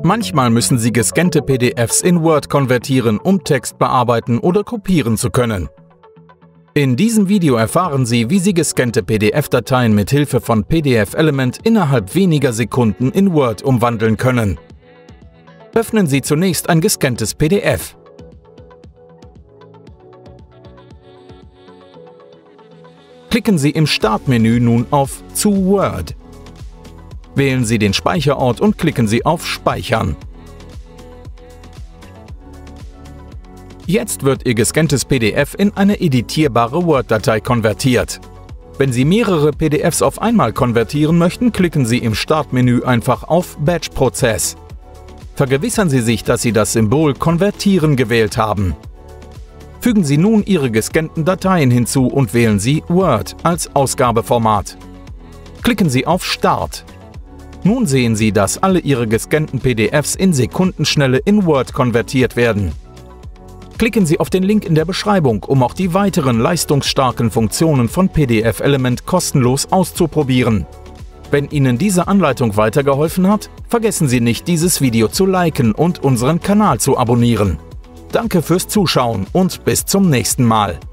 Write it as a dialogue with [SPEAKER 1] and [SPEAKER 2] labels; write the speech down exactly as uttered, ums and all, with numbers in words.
[SPEAKER 1] Manchmal müssen Sie gescannte P D Fs in Word konvertieren, um Text bearbeiten oder kopieren zu können. In diesem Video erfahren Sie, wie Sie gescannte P D F-Dateien mit Hilfe von P D F Element innerhalb weniger Sekunden in Word umwandeln können. Öffnen Sie zunächst ein gescanntes P D F. Klicken Sie im Startmenü nun auf Zu Word. Wählen Sie den Speicherort und klicken Sie auf Speichern. Jetzt wird Ihr gescanntes P D F in eine editierbare Word-Datei konvertiert. Wenn Sie mehrere P D Fs auf einmal konvertieren möchten, klicken Sie im Startmenü einfach auf Batch-Prozess. Vergewissern Sie sich, dass Sie das Symbol Konvertieren gewählt haben. Fügen Sie nun Ihre gescannten Dateien hinzu und wählen Sie Word als Ausgabeformat. Klicken Sie auf Start. Nun sehen Sie, dass alle Ihre gescannten P D Fs in Sekundenschnelle in Word konvertiert werden. Klicken Sie auf den Link in der Beschreibung, um auch die weiteren leistungsstarken Funktionen von P D F Element kostenlos auszuprobieren. Wenn Ihnen diese Anleitung weitergeholfen hat, vergessen Sie nicht, dieses Video zu liken und unseren Kanal zu abonnieren. Danke fürs Zuschauen und bis zum nächsten Mal.